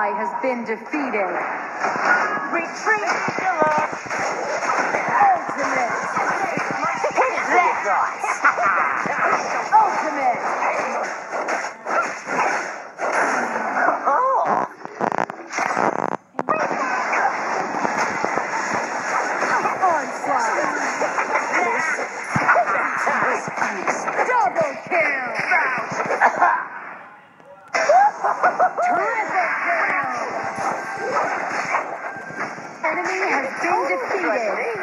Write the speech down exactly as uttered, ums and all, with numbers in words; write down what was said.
ally has been defeated. Retreat! Ultimate! Hit that! Ultimate! Oh! Onslaught! Double kill! Triple kill! Enemy has been defeated!